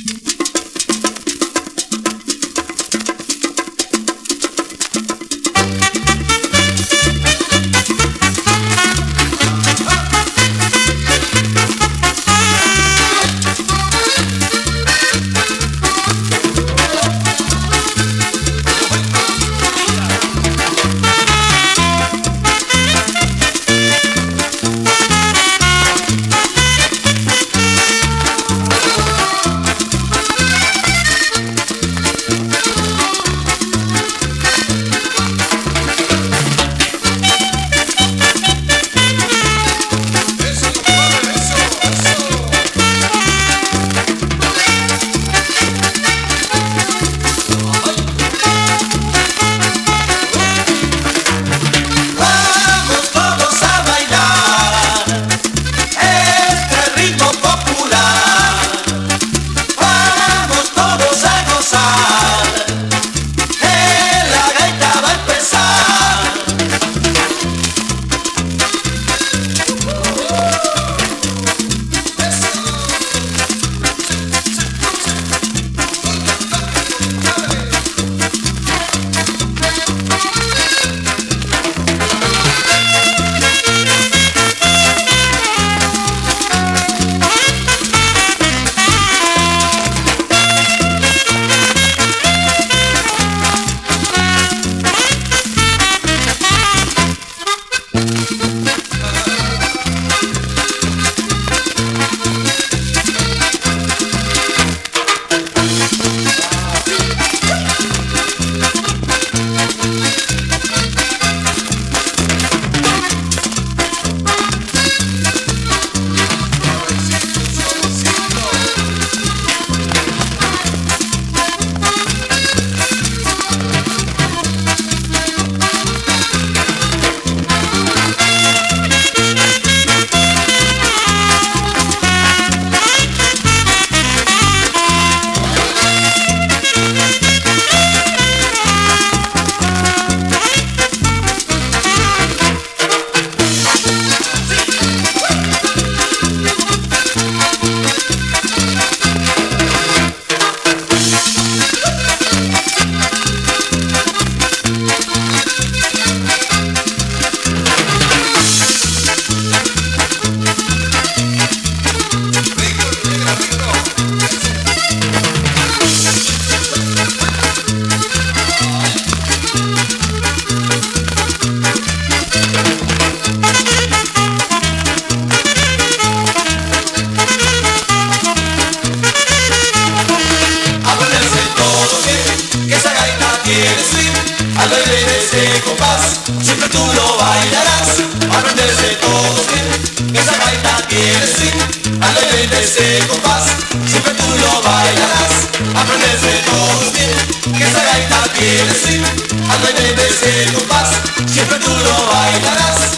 al baile de ese compás, siempre tú lo bailarás, aprendes de todos bien, esa gaita tiene swing, al baile de ese compás, siempre tú lo bailarás, aprendes de todos bien, esa gaita tiene swing, al baile de ese compás, siempre tú lo bailarás.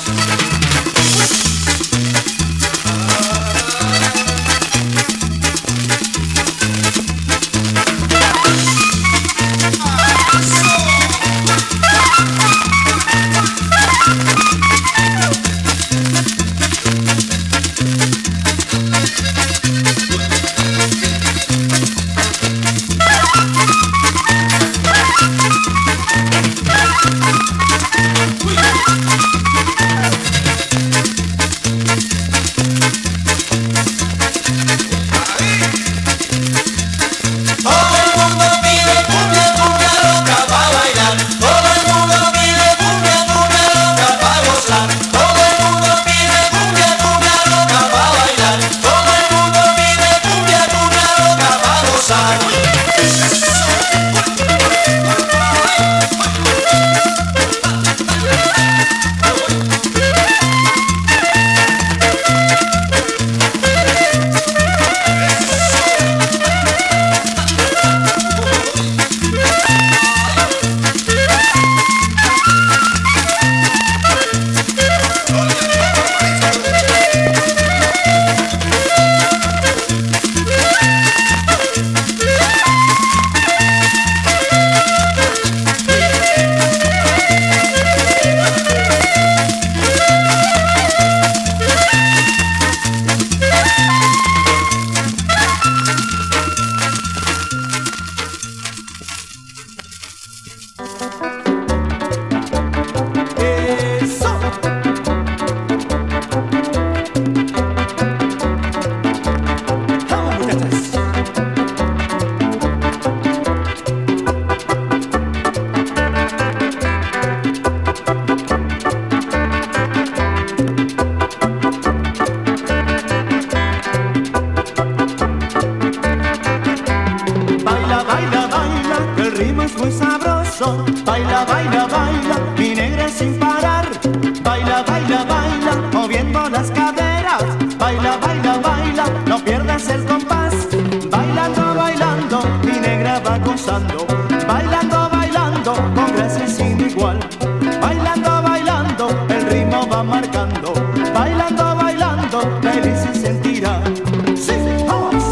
sabroso. Baila, baila, baila, mi negra sin parar. Baila, baila, baila, moviendo las caderas. Baila, baila, baila, no pierdas el compás. Bailando, bailando, mi negra va gozando. Bailando, bailando, con gracia sin igual. Bailando, bailando, el ritmo va marcando. Bailando, bailando, feliz se sentirá. ¡Sí, vamos!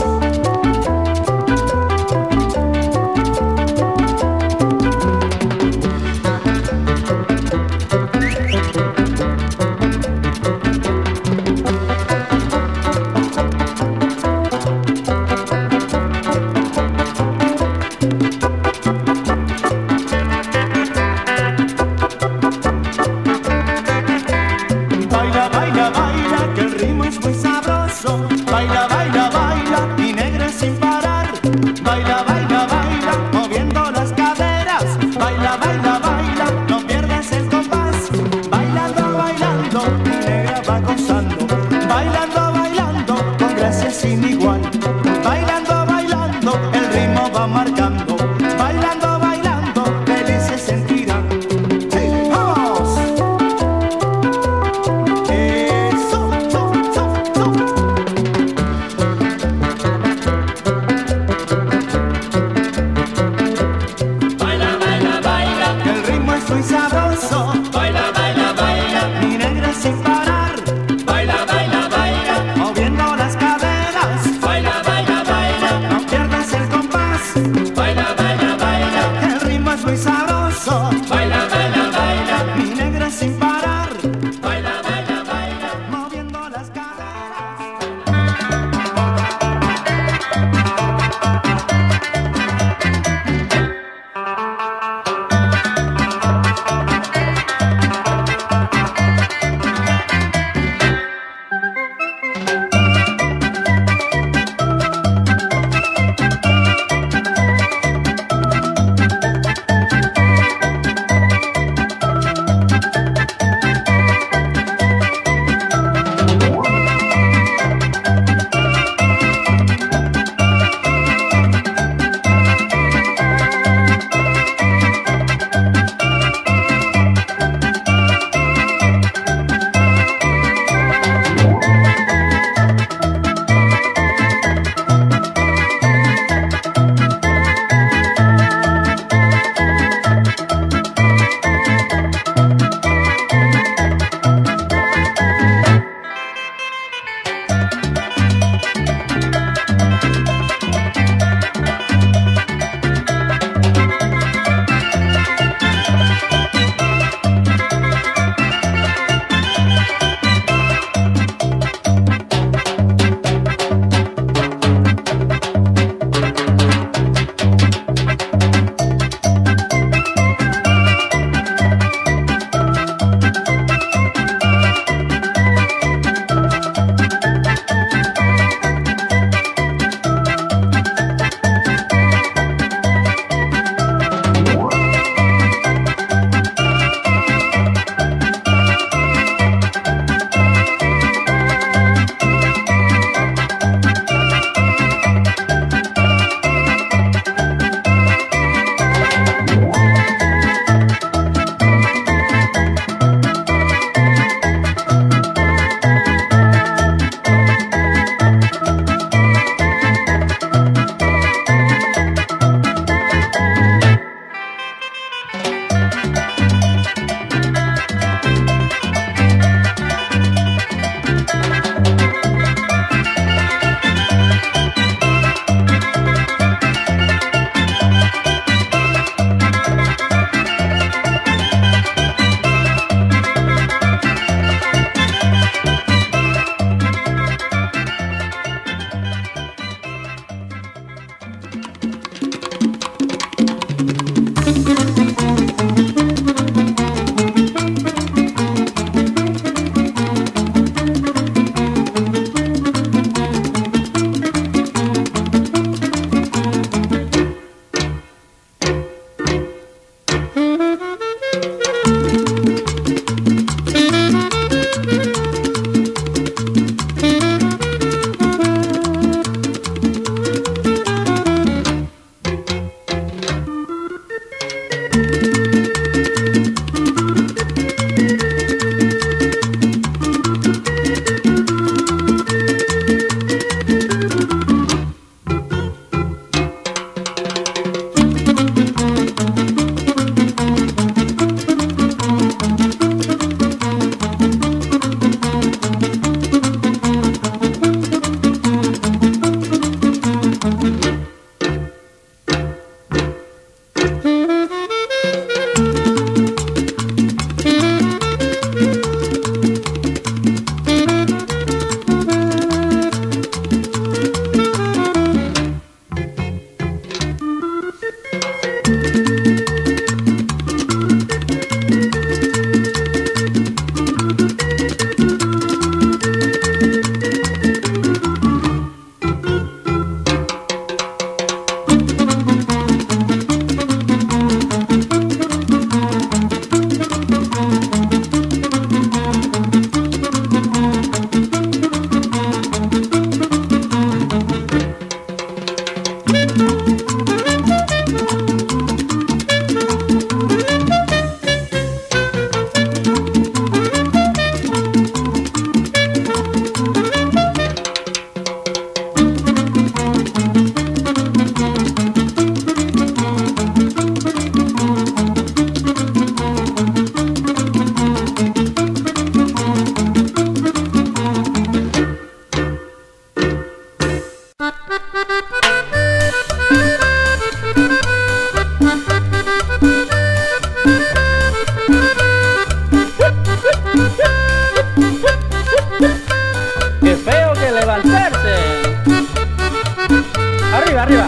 Baila, baila, baila, que el ritmo es muy sabroso. Baila, baila, baila, mi negra sin parar. Baila, baila, baila, moviendo las caderas. Baila, baila, baila, no pierdas el compás. Bailando, bailando, mi negra va gozando. Bailando, bailando, con gracia sin igual. Bailando, bailando, el ritmo va marcando. Bailando, bailando, feliz se sentirán. ¡Sí, vamos! Baila, baila, baila, El ritmo es muy sabroso. baila, baila, baila, Mi negra sin parar, baila, baila, baila, moviendo las caderas. baila, baila, baila, No pierdas el compás. baila, baila, baila, El ritmo es muy sabroso. baila, baila, baila, Mi negra sin parar, baila, baila, baila. moviendo las caderas. Arriba, arriba.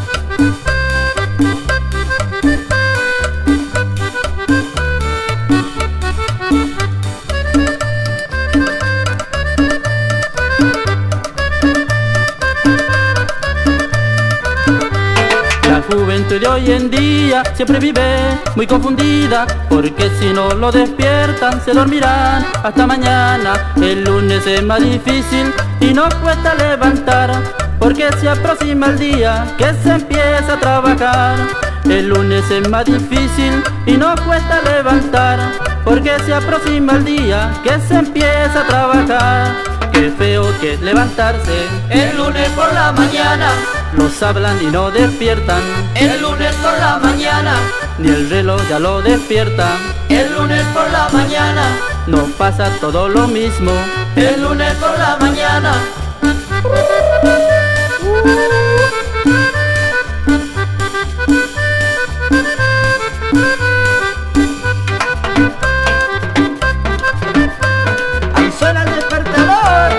La juventud de hoy en día siempre vive muy confundida, porque si no lo despiertan se dormirán hasta mañana. El lunes es más difícil y nos cuesta levantar, porque se aproxima el día que se empieza a trabajar. El lunes es más difícil y nos cuesta levantar, porque se aproxima el día que se empieza a trabajar. Qué feo que es levantarse El lunes por la mañana, los hablan y no despiertan, el lunes por la mañana, ni el reloj ya lo despierta. el lunes por la mañana, Nos pasa todo lo mismo. el lunes por la mañana. ¡Ahí suena el despertador!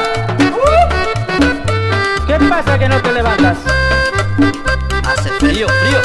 ¿Qué pasa que no te levantas? Hace frío, frío.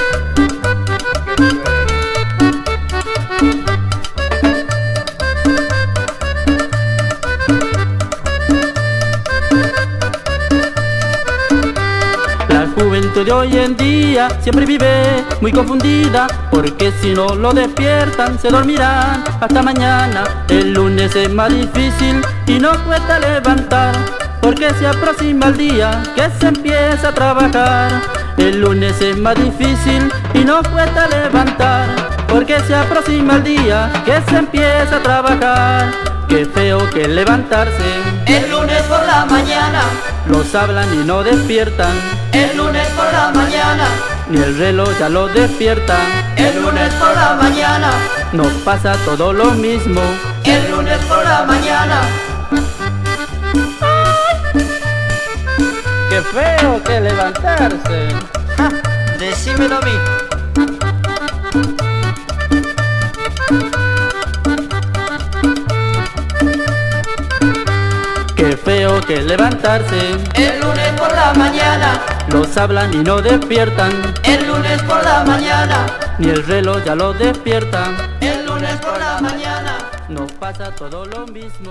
La juventud de hoy en día siempre vive muy confundida, porque si no lo despiertan se dormirán hasta mañana. El lunes es más difícil y nos cuesta levantar, porque se aproxima el día que se empieza a trabajar. El lunes es más difícil y nos cuesta levantar, porque se aproxima el día que se empieza a trabajar. Qué feo que es levantarse, El lunes por la mañana, los hablan y no despiertan, el lunes por la mañana, ni el reloj ya lo despierta. el lunes por la mañana, Nos pasa todo lo mismo. el lunes por la mañana. Qué feo que levantarse. Ja, decímelo a mí. Qué feo que levantarse. El lunes por la mañana, Los hablan y no despiertan, el lunes por la mañana, ni el reloj ya lo despierta. el lunes por la mañana. Nos pasa todo lo mismo.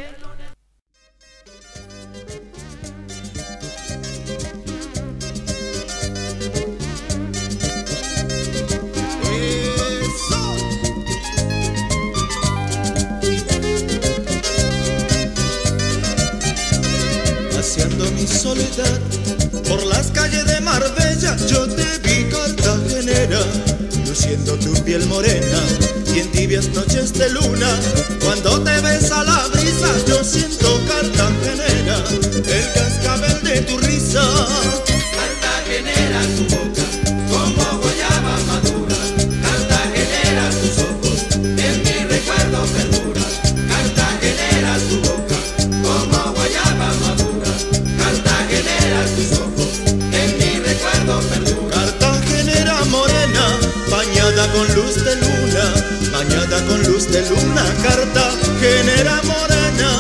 Paseando mi soledad por las calles de Marbella, yo te vi cartagenera, luciendo tu piel morena, y en tibias noches de luna, cuando te besa la brisa, yo siento cartagenera, el cascabel de tu risa. Cartagenera tu boca, como guayaba madura, cartagenera tus ojos, en mi recuerdo perdura, cartagenera tu boca, como guayaba madura, cartagenera tus ojos, en mi recuerdo perdura. Cartagenera morena, bañada con luz de luna, bañada con luz de luna, cartagenera morena.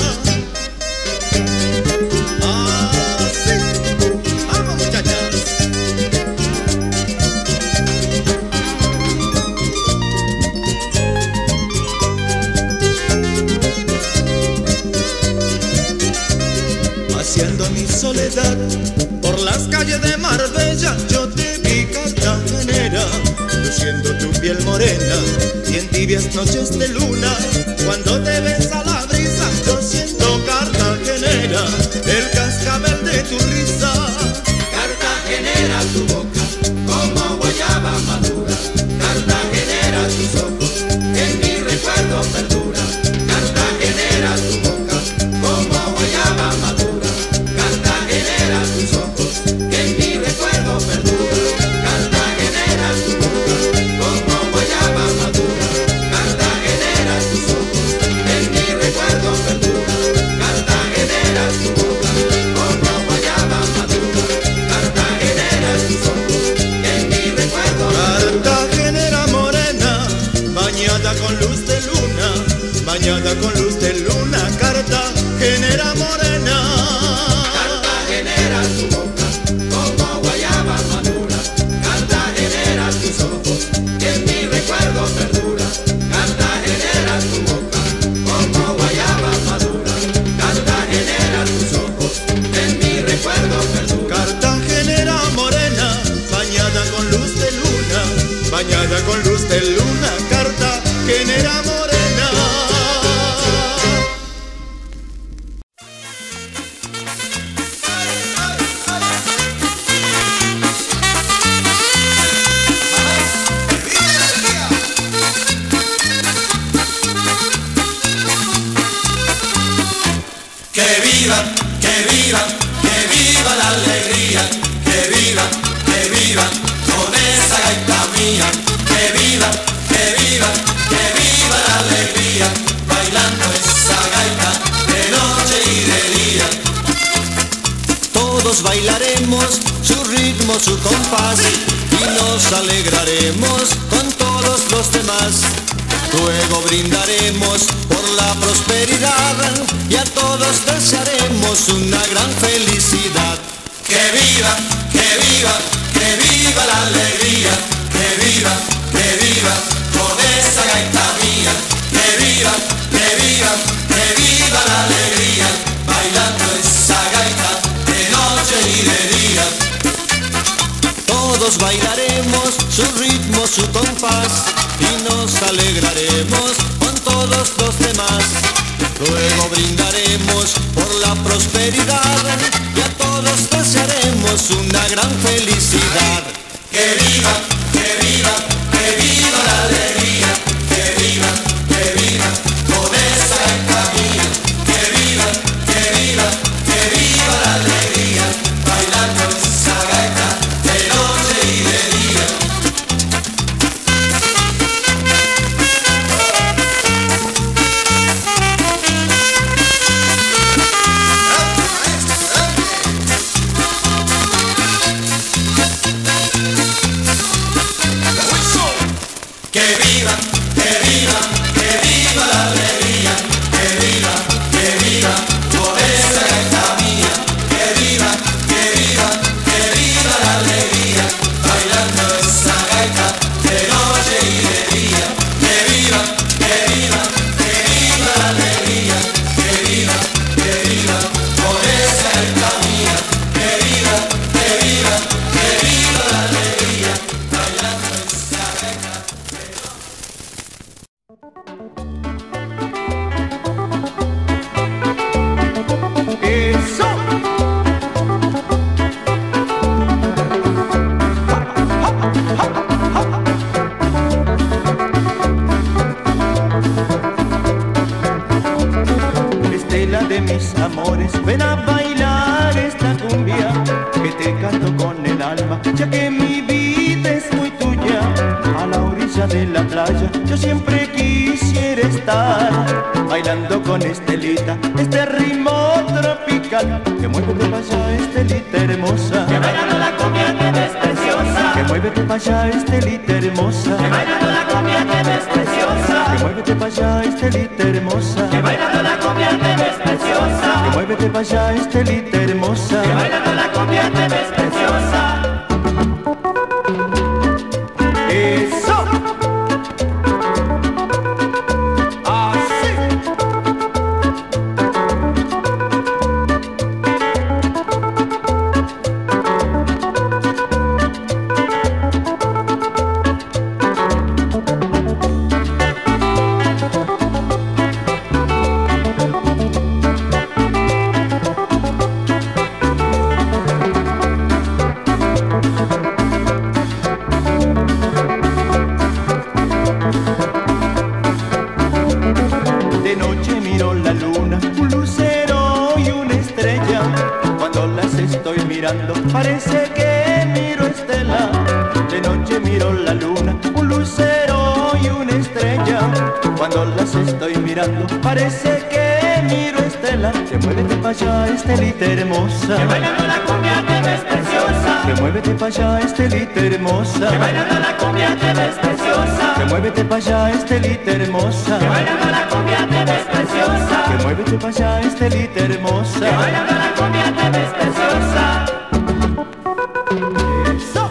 Ah, sí, vamos muchachas. Paseando mi soledad por las calles de Marbella, yo te vi cartagenera, luciendo tu piel morena, y en tibias noches de luna, cuando te besa la brisa, yo siento cartagenera, el cascabel de tu risa. Cartagenera tu boca, como guayaba madura, cartagenera tus ojos, en mi recuerdo perdura, cartagenera tu boca, como guayaba madura, cartagenera tus ojos, en mi recuerdo perdura, cartagenera tu boca, como guayaba madura, cartagenera tus ojos, viva con esa gaita mía. Que viva, que viva, que viva la alegría, bailando esa gaita de noche y de día. Todos bailaremos su ritmo, su compás, y nos alegraremos con todos los demás. Luego brindaremos por la prosperidad y a todos desearemos una gran felicidad. Que viva, que viva, que viva la alegría, que viva, que viva con esa gaita mía. Que viva, que viva, que viva la alegría, bailando esa gaita de noche y de día. Todos bailaremos su ritmo, su compás, y nos alegraremos con todos los demás. Luego brindaremos por la prosperidad y a todos desearemos una gran felicidad. Que viva, que viva, que viva la alegría, que viva, que viva con esa gaita mía. Que viva, que viva, que viva la alegría, bailando esa gaita de noche y de día. Que viva, que viva, que viva la alegría, que viva, que viva con esa gaita mía. Que viva, que viva, que viva la alegría, bailando esa gaita de noche y de día. Que viva, que viva, que viva la alegría, que viva, que viva con esa gaita mía. Que viva, que viva, que viva la alegría, bailando esa gaita. ¡Eso! Estela de mis amores, ven a bailar esta cumbia que te canto con el alma, ya que mi vida es muy tuya. A la orilla de la playa yo siempre quisiera estar, bailando con Estelita este ritmo tropical. Que muévete para allá, Estelita hermosa, Que bailando la cumbia te ves preciosa. que muévete para allá, Estelita hermosa, Que bailando la cumbia te ves preciosa. que muévete para allá, Estelita hermosa, Que bailando la cumbia te ves preciosa. que muévete para allá, Estelita hermosa. Que bailando la cumbia te ves preciosa. ¡Eso! ¡Así! De noche miro la luna, un lucero y una estrella. Cuando las estoy mirando, parece que miro Estela. De noche miro la luna, un lucero y una estrella. Cuando las estoy mirando, parece que miro Estela. Que muévete para allá, Estelita hermosa. Que bailando la cumbia te ves preciosa. Que muévete para allá, Estelita hermosa. Que bailando la cumbia te ves preciosa. Que muévete para allá, Estelita hermosa. Que bailando la cumbia te ves preciosa. Que muévete para allá, Estelita hermosa. Que bailando la cumbia te ves preciosa. Eso.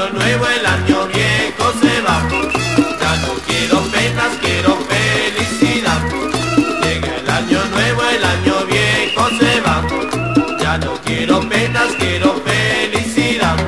año nuevo, el año viejo se va. Ya no quiero penas, quiero felicidad. Llega el año nuevo, el año viejo se va. Ya no quiero penas, quiero felicidad.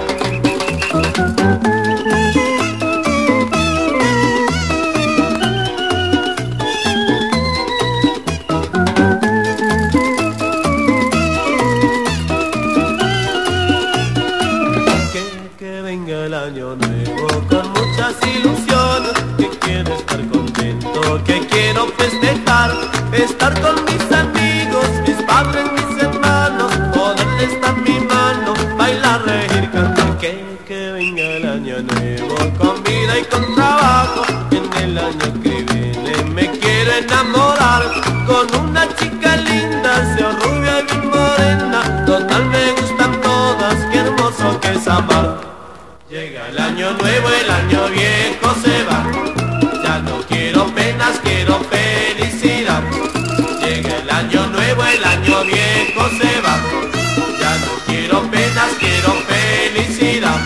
Que venga el año nuevo con muchas ilusiones, que quiero estar contento, que quiero festejar, estar con mis amigos, mis padres, mis hermanos, poderles dar mi mano, bailar, reír, cantar. Que venga el año nuevo con vida y con trabajo. En el año que viene me quiero enamorar con una chica linda, sea rubia y bien morena. Total me gustan todas, qué hermoso que es amar. Llega el año nuevo, el año viejo se va. Ya no quiero penas, quiero felicidad. Llega el año nuevo, el año viejo se va. Ya no quiero penas, quiero felicidad.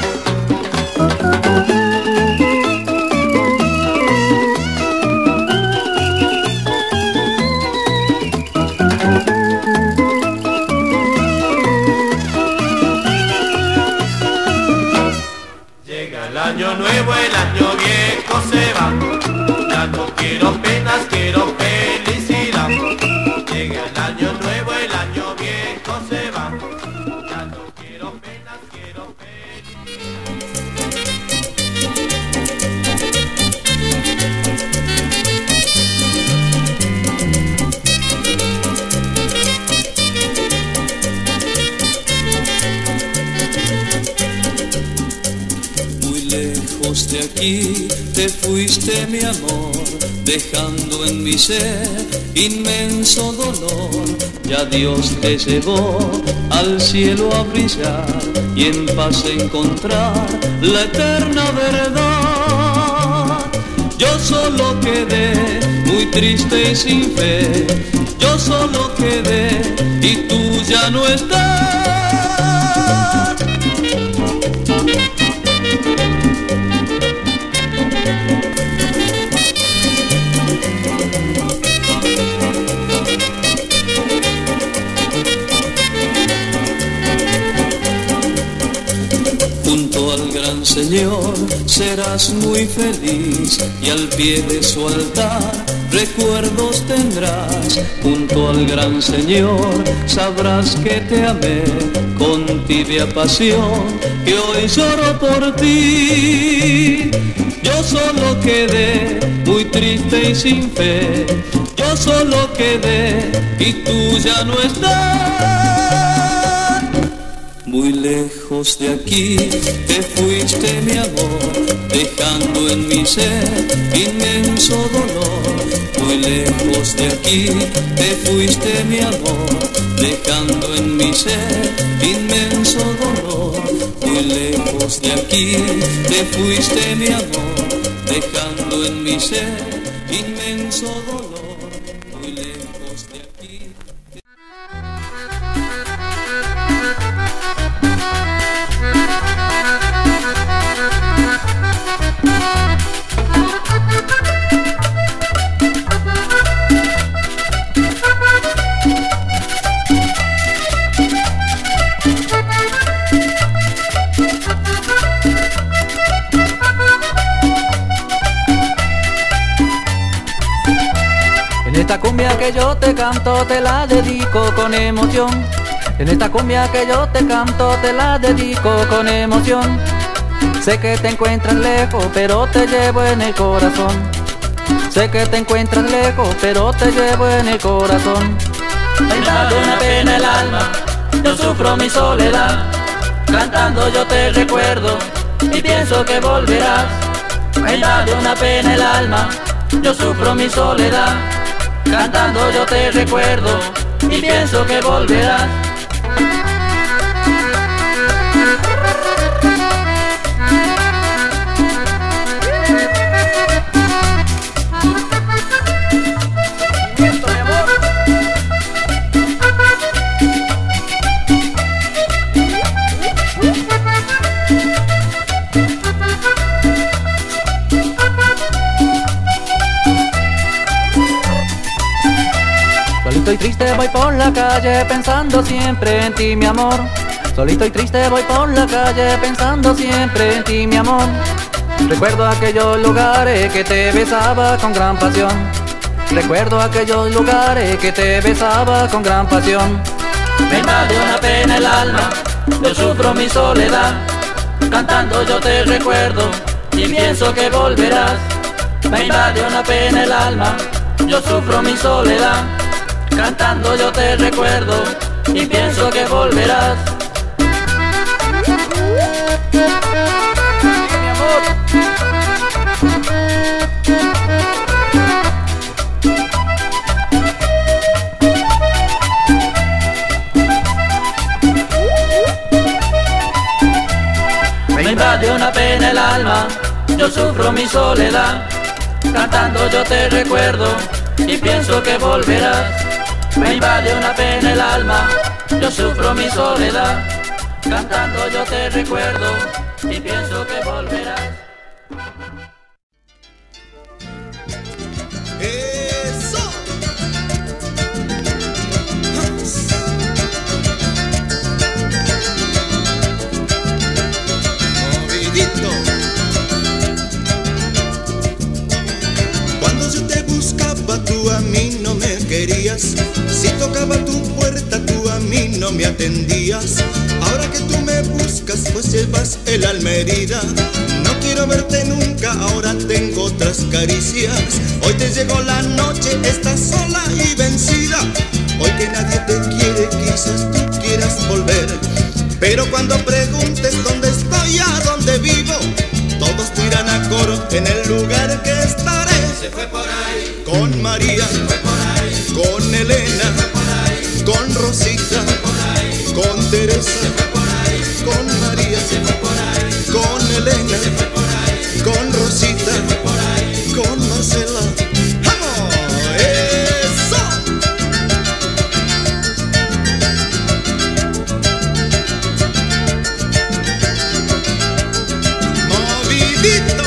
Llega el año nuevo, el año viejo se va. Ya no quiero penas, quiero felicidad. Llega el año nuevo, el año viejo se va. Ya no quiero penas, quiero Lejos de aquí te fuiste, mi amor, dejando en mi ser inmenso dolor. Ya Dios te llevó al cielo a brillar y en paz encontrar la eterna verdad. Yo solo quedé muy triste y sin fe, yo solo quedé y tú ya no estás. Junto al gran Señor serás muy feliz y al pie de su altar recuerdos tendrás. Junto al gran Señor sabrás que te amé con tibia pasión, que hoy lloro por ti. Yo solo quedé muy triste y sin fe, yo solo quedé y tú ya no estás. Muy lejos de aquí te fuiste, mi amor, dejando en mi ser inmenso dolor. Muy lejos de aquí te fuiste, mi amor, dejando en mi ser inmenso dolor. Muy lejos de aquí te fuiste, mi amor, dejando en mi ser inmenso dolor. Muy lejos de aquí. En esta cumbia que yo te canto te la dedico con emoción. En esta cumbia que yo te canto te la dedico con emoción. Sé que te encuentras lejos pero te llevo en el corazón. Sé que te encuentras lejos pero te llevo en el corazón. Me da una pena el alma, yo sufro mi soledad. Cantando yo te recuerdo y pienso que volverás. Me da una pena el alma, yo sufro mi soledad. Cantando yo te recuerdo y pienso que volverás. Solito y triste voy por la calle pensando siempre en ti, mi amor. Solito y triste voy por la calle pensando siempre en ti, mi amor. Recuerdo aquellos lugares que te besaba con gran pasión. Recuerdo aquellos lugares que te besaba con gran pasión. Me invade una pena el alma, yo sufro mi soledad. Cantando yo te recuerdo y pienso que volverás. Me invade una pena el alma, yo sufro mi soledad. Cantando yo te recuerdo y pienso que volverás. Mi amor. Me invade una pena el alma, yo sufro mi soledad. Cantando yo te recuerdo y pienso que volverás. Me invade una pena el alma, yo sufro mi soledad. Cantando yo te recuerdo y pienso que volverás. ¡Eso! Movidito. Cuando yo te buscaba, tú a mí no me querías. Si tocaba tu puerta, tú a mí no me atendías. Ahora que tú me buscas, pues llevas el alma herida. No quiero verte nunca, ahora tengo otras caricias. Hoy te llegó la noche, estás sola y vencida. Hoy que nadie te quiere, quizás tú quieras volver. Pero cuando preguntes dónde estoy, a dónde vivo, todos tiran a coro en el lugar que estaré. Se fue por ahí, con María, se fue por ahí, con Elena, se fue por ahí, con Rosita, se fue por ahí, con Teresa, se fue por ahí, con María, se fue por ahí, con Elena, se fue por ahí, con Rosita, se fue por ahí, con Marcela. ¡Vamos! ¡Eso! Movidito.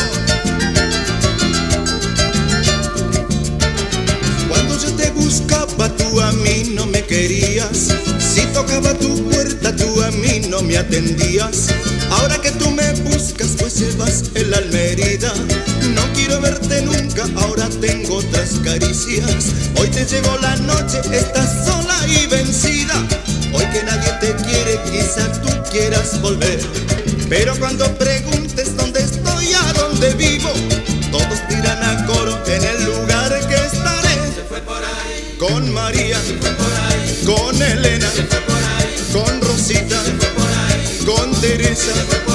Cuando yo te buscaba, tú a mí no me querías. Si tocaba tu puerta, tú a mí no me atendías. Ahora que tú me buscas, pues llevas el alma herida. No quiero verte nunca, ahora tengo otras caricias. Hoy te llegó la noche, estás sola y vencida. Hoy que nadie te quiere, quizás tú quieras volver. Pero cuando preguntes dónde estoy, a dónde vivo, todos tiran a coro en el lugar que estaré. se fue por ahí, Con María, se fue por ahí, con Elena, se fue por ahí, con Rosita, se fue por ahí, con Teresa, se fue